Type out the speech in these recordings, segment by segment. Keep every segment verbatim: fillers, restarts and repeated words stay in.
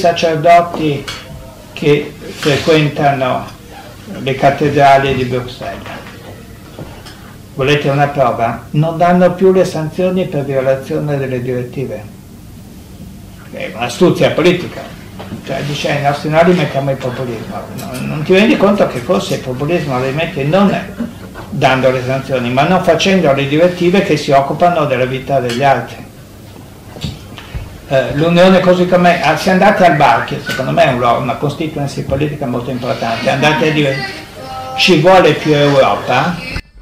sacerdoti che frequentano le cattedrali di Bruxelles. Volete una prova? Non danno più le sanzioni per violazione delle direttive. È un'astuzia politica. Cioè dice ai nostri nodi mettiamo il populismo. Non, non ti rendi conto che forse il populismo lo rimetti non dando le sanzioni, ma non facendo le direttive che si occupano della vita degli altri. Eh, L'Unione così com'è, ah, se andate al bar, che secondo me è un, una constituency politica molto importante, andate a dire ci vuole più Europa,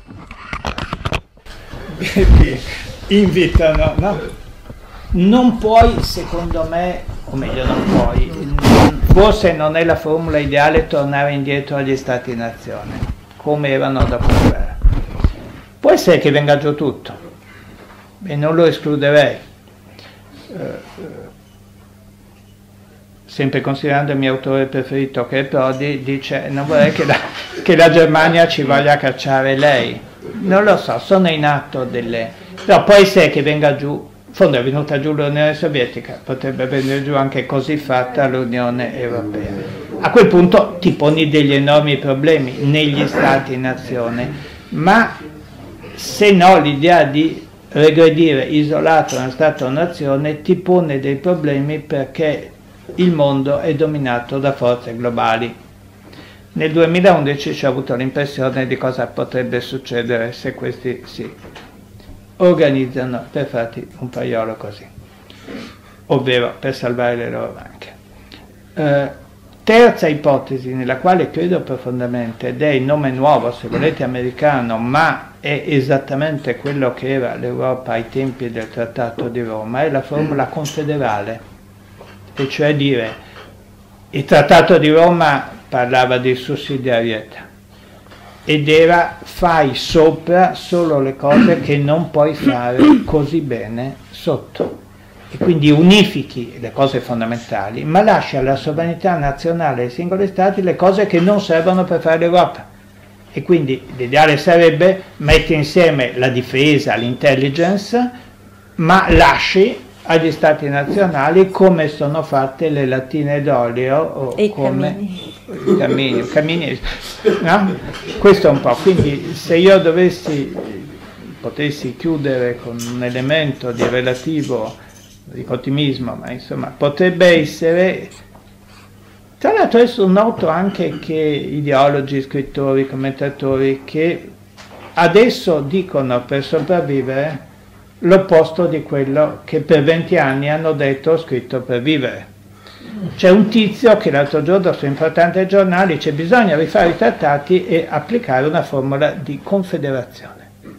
vi invitano, no? Non puoi, secondo me, o meglio non puoi, forse non è la formula ideale tornare indietro agli Stati-nazione, come erano dopo la guerra. Può essere che venga giù tutto, e non lo escluderei, eh, sempre considerando il mio autore preferito che è Prodi, dice non vorrei che la, che la Germania ci voglia cacciare lei. Non lo so, sono in atto delle... però può essere che venga giù. In fondo è venuta giù l'Unione Sovietica, potrebbe venire giù anche così fatta l'Unione Europea. A quel punto ti poni degli enormi problemi negli Stati-nazione, ma se no l'idea di regredire isolato da Stato-nazione ti pone dei problemi perché il mondo è dominato da forze globali. Nel duemilaundici ci ho avuto l'impressione di cosa potrebbe succedere se questi si organizzano per farti un paiolo così, ovvero per salvare le loro banche. Eh, terza ipotesi, nella quale credo profondamente, ed è il nome nuovo, se volete americano, ma è esattamente quello che era l'Europa ai tempi del Trattato di Roma, è la formula confederale, e cioè dire, il Trattato di Roma parlava di sussidiarietà, ed era fai sopra solo le cose che non puoi fare così bene sotto, e quindi unifichi le cose fondamentali, ma lasci alla sovranità nazionale ai singoli stati le cose che non servono per fare l'Europa. E quindi l'ideale sarebbe mettere insieme la difesa, l'intelligence, ma lasci agli stati nazionali come sono fatte le lattine d'olio o e come i cammini, i cammini, no? Questo è un po', quindi se io dovessi, potessi chiudere con un elemento di relativo, dico ottimismo, ma insomma potrebbe essere, tra l'altro adesso noto anche che ideologi, scrittori, commentatori che adesso dicono per sopravvivere l'opposto di quello che per venti anni hanno detto o scritto per vivere. C'è un tizio che l'altro giorno su importanti giornali dice bisogna rifare i trattati e applicare una formula di confederazione.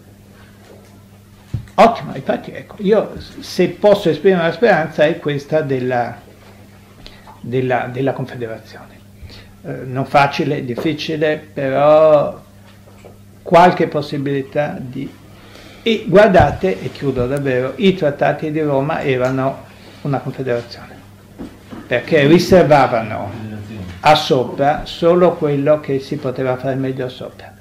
Ottimo, infatti ecco, io se posso esprimere una speranza è questa della, della, della confederazione. Eh, non facile, difficile, però qualche possibilità di... E guardate, e chiudo davvero, i trattati di Roma erano una confederazione, perché riservavano a sopra solo quello che si poteva fare meglio sopra,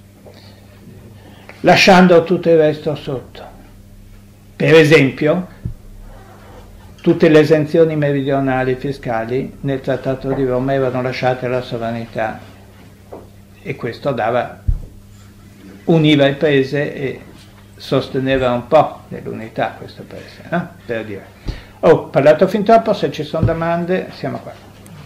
lasciando tutto il resto sotto. Per esempio, tutte le esenzioni meridionali fiscali nel Trattato di Roma erano lasciate alla sovranità, e questo dava, univa il paese e sosteneva un po' dell'unità questo paese, no? Per dire. Ho parlato fin troppo, se ci sono domande siamo qua.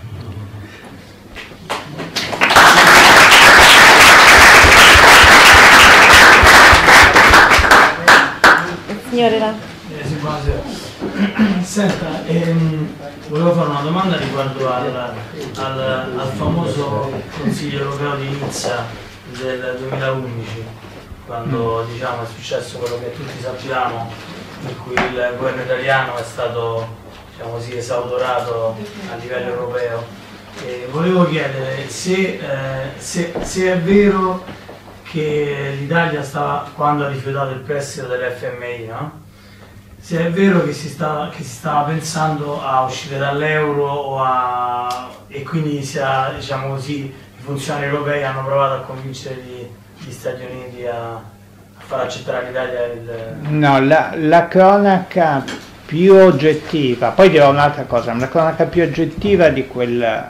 Signore là. Eh, Senta, ehm, volevo fare una domanda riguardo al, al, al famoso Consiglio europeo di Nizza del duemilaundici, quando diciamo, è successo quello che tutti sappiamo, in cui il governo italiano è stato, diciamo così, esautorato a livello europeo. E volevo chiedere se, eh, se, se è vero che l'Italia stava, quando ha rifiutato il prestito dell'F M I, no? Se è vero che si, stava, che si stava pensando a uscire dall'euro e quindi sia, diciamo così, i funzionari europei hanno provato a convincere gli, gli Stati Uniti a, a far accettare all'Italia il... No, la, la cronaca più oggettiva, poi dirò un'altra cosa, una cronaca più oggettiva di quel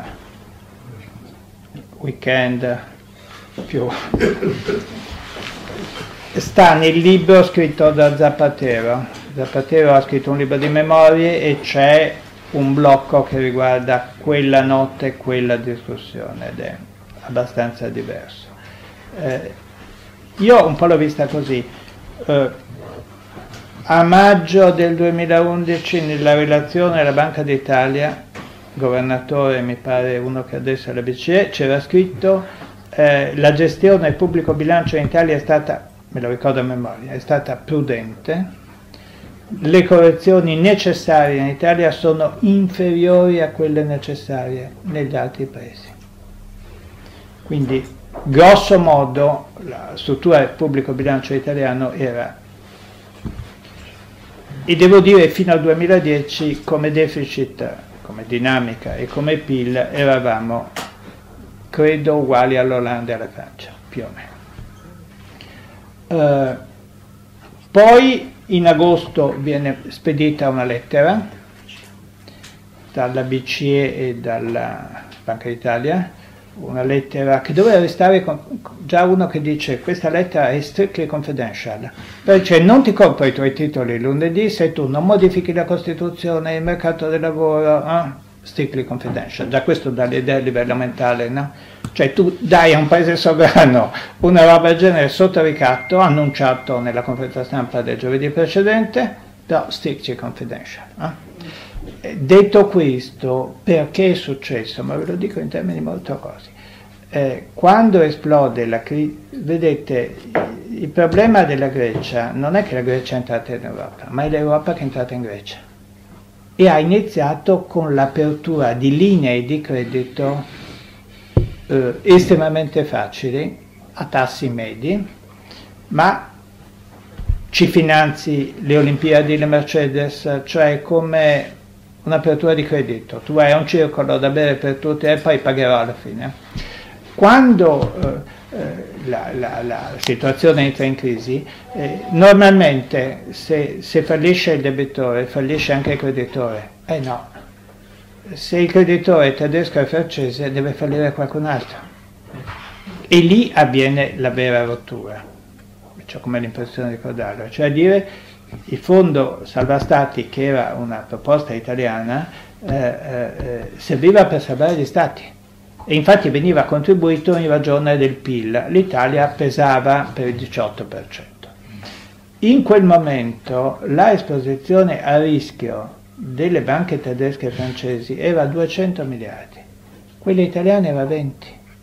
weekend più sta nel libro scritto da Zapatero. Zapatero ha scritto un libro di memorie e c'è un blocco che riguarda quella notte e quella discussione ed è abbastanza diverso. Eh, io un po' l'ho vista così. Eh, a maggio del duemilaundici nella relazione alla Banca d'Italia, governatore mi pare uno che adesso è alla B C E, c'era scritto eh, la gestione del pubblico bilancio in Italia è stata, me lo ricordo a memoria, è stata prudente, le correzioni necessarie in Italia sono inferiori a quelle necessarie negli altri paesi. Quindi, grosso modo, la struttura del pubblico bilancio italiano era, e devo dire fino al duemiladieci, come deficit, come dinamica e come P I L, eravamo, credo, uguali all'Olanda e alla Francia, più o meno. Uh, poi, in agosto viene spedita una lettera dalla B C E e dalla Banca d'Italia, una lettera che doveva restare con, già uno che dice questa lettera è strictly confidential, cioè non ti compro i tuoi titoli lunedì se tu non modifichi la Costituzione, il mercato del lavoro, eh? Strictly confidential, già questo dà l'idea a livello mentale, no? Cioè tu dai a un paese sovrano una roba del genere sotto ricatto, annunciato nella conferenza stampa del giovedì precedente, però strictly confidential. Eh? Detto questo, perché è successo? Ma ve lo dico in termini molto così. Eh, quando esplode la crisi, vedete, il problema della Grecia non è che la Grecia è entrata in Europa, ma è l'Europa che è entrata in Grecia. E ha iniziato con l'apertura di linee di credito eh, estremamente facili, a tassi medi, ma ci finanzi le Olimpiadi, le Mercedes, cioè come un'apertura di credito. Tu hai un circolo da bere per tutti e poi pagherò alla fine. Quando eh, La, la, la situazione entra in crisi, eh, normalmente se, se fallisce il debitore, fallisce anche il creditore. Eh no, se il creditore è tedesco e francese deve fallire qualcun altro. E lì avviene la vera rottura, cioè come l'impressione di ricordarlo, cioè a dire il fondo salva stati, che era una proposta italiana, eh, eh, serviva per salvare gli stati. E infatti veniva contribuito in ragione del P I L, l'Italia pesava per il diciotto per cento. In quel momento la esposizione a rischio delle banche tedesche e francesi era duecento miliardi, quelle italiane era venti.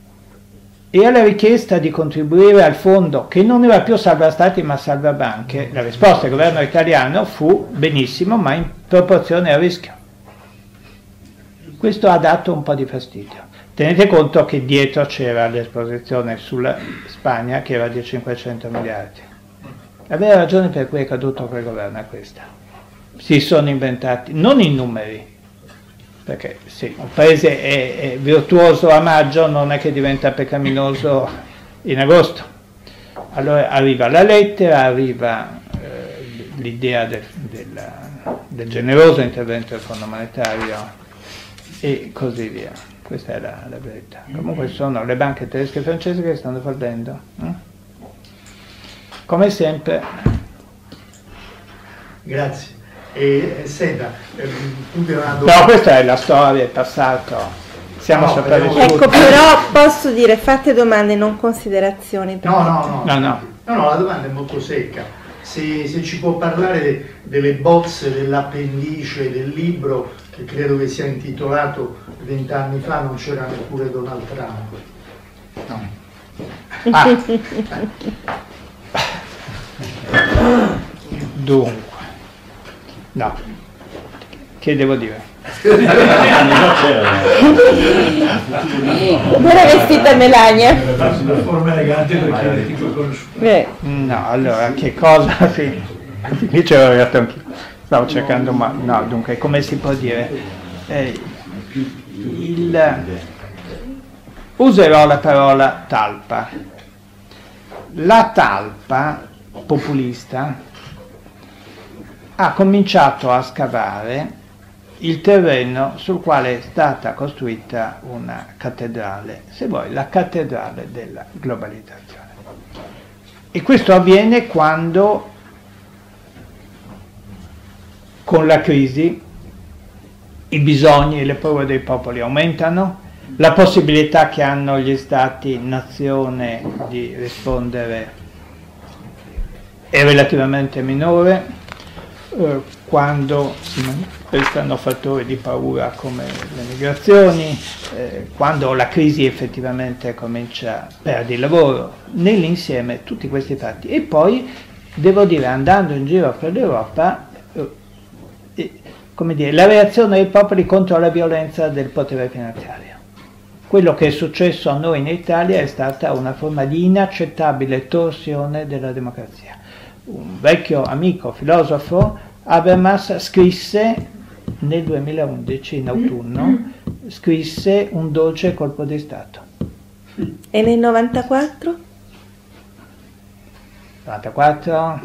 E alla richiesta di contribuire al fondo, che non era più salva stati ma salva banche, la risposta del governo italiano fu benissimo, ma in proporzione al rischio. Questo ha dato un po' di fastidio. Tenete conto che dietro c'era l'esposizione sulla Spagna che era di cinquecento miliardi. La vera ragione per cui è caduto quel governo è questa. Si sono inventati, non i numeri, perché se un paese è, è virtuoso a maggio non è che diventa peccaminoso in agosto. Allora arriva la lettera, arriva eh, l'idea del, del, del generoso intervento del Fondo Monetario e così via. Questa è la, la verità. Comunque sono le banche tedesche e francesi che stanno fallendo. Eh? Come sempre. Grazie. E, e senta, eh, tu ti una domanda. No, questa è la storia, è passato. Siamo no, sopravvissuti. Ecco, però posso dire, fate domande, non considerazioni. No, no, no, no, no. No, no, la domanda è molto secca. Se, se ci può parlare de, delle bozze dell'appendice del libro, che credo che sia intitolato Vent'anni fa non c'era neppure Donald Trump. No. Ah. Dunque, no, che devo dire? Era vestita Melania? Una forma elegante perché ti puoi conosciuto. No, allora, che cosa? Sì, qui c'ero arrivato anch'io. Stavo cercando, ma no, dunque, come si può dire? Eh, il, userò la parola talpa. La talpa populista ha cominciato a scavare il terreno sul quale è stata costruita una cattedrale, se vuoi la cattedrale della globalizzazione. E questo avviene quando, con la crisi, i bisogni e le paure dei popoli aumentano, la possibilità che hanno gli stati nazione di rispondere è relativamente minore, eh, quando si manifestano fattori di paura come le migrazioni, eh, quando la crisi effettivamente comincia, perdi il lavoro, nell'insieme tutti questi fatti. E poi, devo dire, andando in giro per l'Europa, eh, come dire, la reazione dei popoli contro la violenza del potere finanziario. Quello che è successo a noi in Italia è stata una forma di inaccettabile torsione della democrazia. Un vecchio amico filosofo, Habermas, scrisse nel duemilaundici, in autunno, scrisse Un dolce colpo di Stato. E nel novantaquattro? novantaquattro?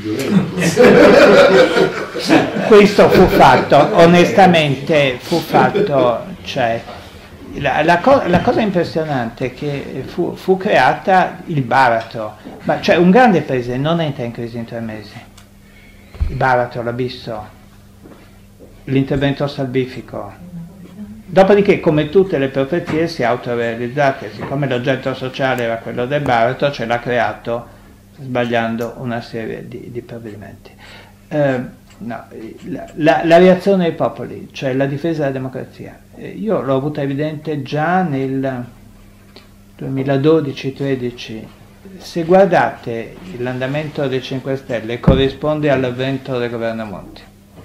Questo fu fatto, onestamente fu fatto, cioè, la, la, co la cosa impressionante è che fu, fu creata il baratro, ma cioè un grande paese non entra in crisi in tre mesi. Il baratro, l'abisso, l'intervento salvifico. Dopodiché, come tutte le profezie, si è autorealizzata, siccome l'oggetto sociale era quello del baratro, ce l'ha creato sbagliando una serie di, di provvedimenti. Eh, no, la, la, la reazione dei popoli, cioè la difesa della democrazia, eh, io l'ho avuta evidente già nel duemiladodici tredici. Se guardate l'andamento dei cinque Stelle corrisponde all'avvento del governo Monti.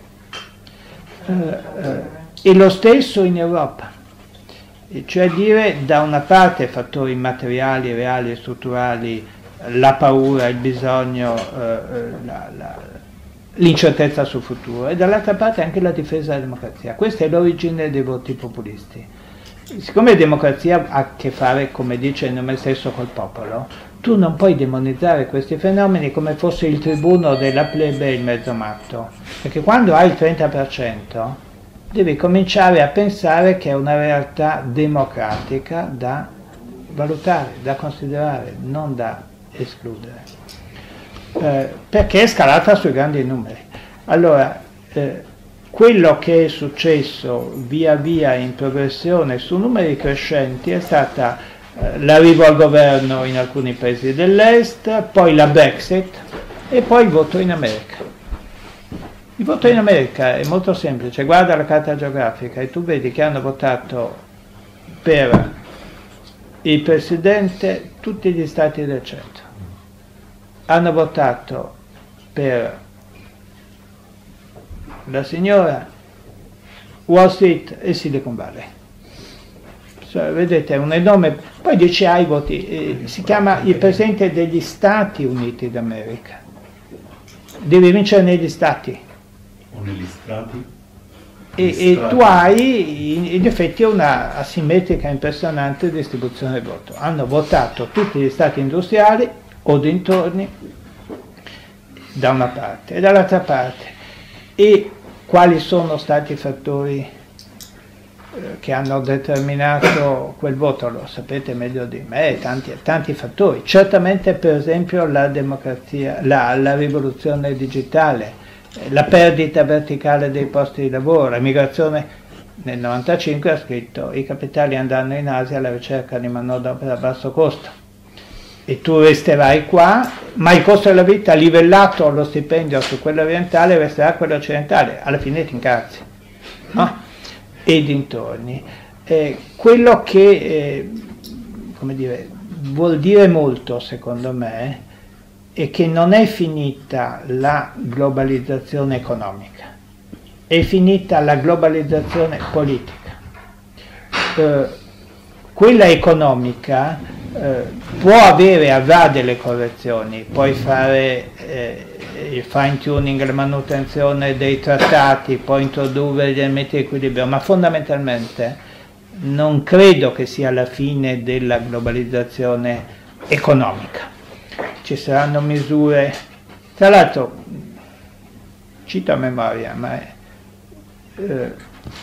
Eh, eh, e lo stesso in Europa, e cioè dire da una parte fattori materiali, reali e strutturali, la paura, il bisogno, eh, l'incertezza sul futuro, e dall'altra parte anche la difesa della democrazia. Questa è l'origine dei voti populisti. Siccome la democrazia ha a che fare, come dice il nome stesso, col popolo, tu non puoi demonizzare questi fenomeni come fosse il tribuno della plebe e il mezzo matto, perché quando hai il trenta per cento devi cominciare a pensare che è una realtà democratica da valutare, da considerare, non da escludere, eh, perché è scalata sui grandi numeri. Allora, eh, quello che è successo via via in progressione su numeri crescenti è stata eh, l'arrivo al governo in alcuni paesi dell'est, poi la Brexit e poi il voto in America. Il voto in America è molto semplice, guarda la carta geografica e tu vedi che hanno votato per il presidente tutti gli stati del centro, hanno votato per la signora Wall Street e Silicon Valley. Cioè, vedete, è un enorme... Poi dice ai voti, eh, si chiama il presidente degli Stati Uniti d'America. Deve vincere negli Stati. O negli strati? E, e tu hai in, in effetti una asimmetrica impressionante distribuzione del voto. Hanno votato tutti gli stati industriali o dintorni da una parte e dall'altra parte. E quali sono stati i fattori eh, che hanno determinato quel voto? Lo sapete meglio di me, tanti, tanti fattori. Certamente, per esempio, la democrazia, la, la rivoluzione digitale, la perdita verticale dei posti di lavoro, la migrazione. Nel novantacinque ha scritto: i capitali andranno in Asia alla ricerca di manodopera a basso costo e tu resterai qua, ma il costo della vita livellato allo stipendio su quello orientale resterà quello occidentale, alla fine ti incazzi, no? E dintorni. Eh, quello che eh, come dire, vuol dire molto, secondo me, è che non è finita la globalizzazione economica, è finita la globalizzazione politica. Eh, quella economica eh, può avere, avrà delle correzioni, puoi fare eh, il fine tuning, la manutenzione dei trattati, puoi introdurre gli elementi di equilibrio, ma fondamentalmente non credo che sia la fine della globalizzazione economica. Ci saranno misure, tra l'altro cito a memoria, ma è, eh,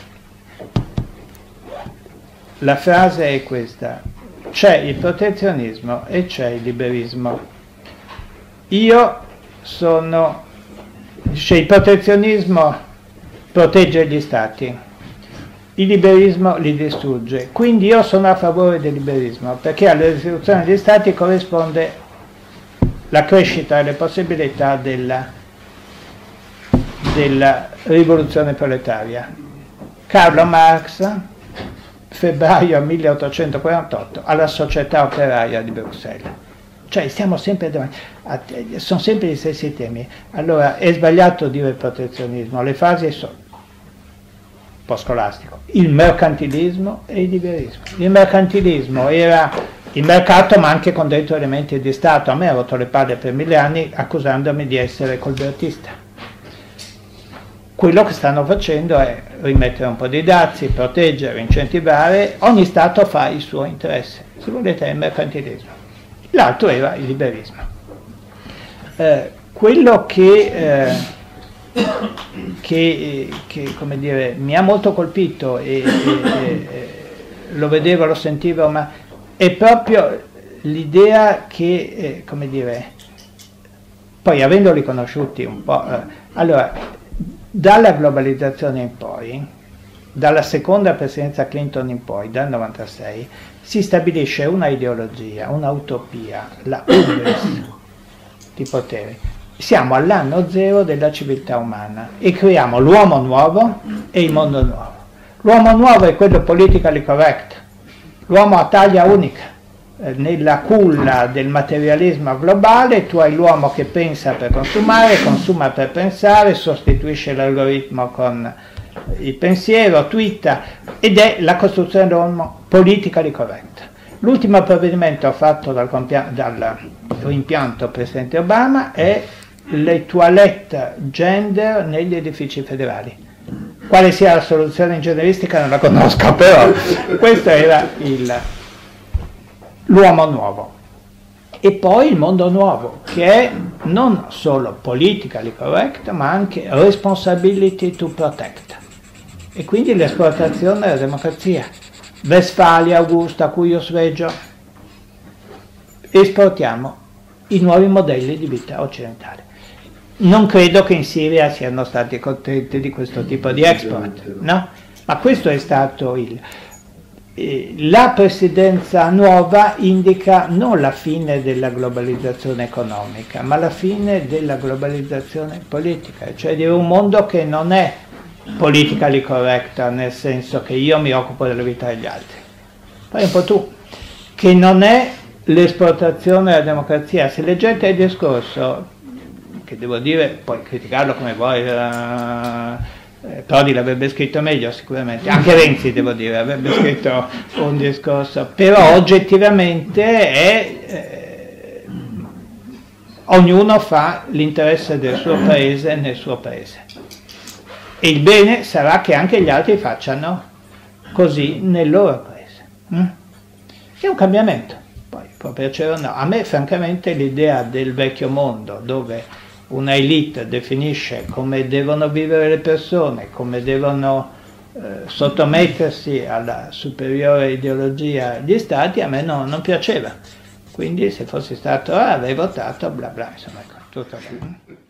la frase è questa: c'è il protezionismo e c'è il liberismo. Io sono, dice, il protezionismo protegge gli stati, il liberismo li distrugge, quindi io sono a favore del liberismo, perché alla distruzione degli stati corrisponde la crescita e le possibilità della, della rivoluzione proletaria. Carlo Marx, febbraio milleottocentoquarantotto, alla Società Operaia di Bruxelles. Cioè stiamo sempre davanti, a, sono sempre gli stessi temi. Allora è sbagliato dire protezionismo, le fasi sono un po' scolastico, il mercantilismo e il liberismo. Il mercantilismo era il mercato ma anche con dentro elementi di Stato. A me ha rotto le palle per mille anni accusandomi di essere colbertista. Quello che stanno facendo è rimettere un po' di dazi, proteggere, incentivare, ogni Stato fa il suo interesse, se volete è il mercantilismo. L'altro era il liberismo. Eh, quello che... Eh, Che, che come dire, mi ha molto colpito e, e, e lo vedevo, lo sentivo, ma è proprio l'idea che, eh, come dire, poi avendoli conosciuti un po', eh, allora, dalla globalizzazione in poi, dalla seconda presidenza Clinton in poi, dal novantasei, si stabilisce una ideologia, una utopia, la hubris di potere. Siamo all'anno zero della civiltà umana e creiamo l'uomo nuovo e il mondo nuovo. L'uomo nuovo è quello politically correct, l'uomo a taglia unica. Eh, nella culla del materialismo globale tu hai l'uomo che pensa per consumare, consuma per pensare, sostituisce l'algoritmo con il pensiero, twitta, ed è la costruzione dell'uomo politically correct. L'ultimo provvedimento fatto dal, dal rimpianto Presidente Obama è le toilette gender negli edifici federali. Quale sia la soluzione ingegneristica non la conosco, però questo era l'uomo nuovo. E poi il mondo nuovo, che è non solo politically correct, ma anche responsibility to protect. E quindi l'esportazione della democrazia. Westfalia, Augusta, Cuius Regio. Esportiamo i nuovi modelli di vita occidentale. Non credo che in Siria siano stati contenti di questo tipo di export, no? Ma questo è stato il... Eh, la presidenza nuova indica non la fine della globalizzazione economica, ma la fine della globalizzazione politica, cioè di un mondo che non è politically correct, nel senso che io mi occupo della vita degli altri. Fai un po' tu, che non è l'esportazione della democrazia. Se leggete il discorso, che devo dire, puoi criticarlo come vuoi, eh, Prodi l'avrebbe scritto meglio sicuramente, anche Renzi devo dire, avrebbe scritto un discorso, però oggettivamente è, eh, ognuno fa l'interesse del suo paese nel suo paese. E il bene sarà che anche gli altri facciano così nel loro paese. Mm? È un cambiamento, poi può piacere o no. A me francamente l'idea del vecchio mondo, dove una elite definisce come devono vivere le persone, come devono eh, sottomettersi alla superiore ideologia gli stati, a me no, non piaceva. Quindi se fossi stato, ah, avrei votato, bla bla, insomma, tutto.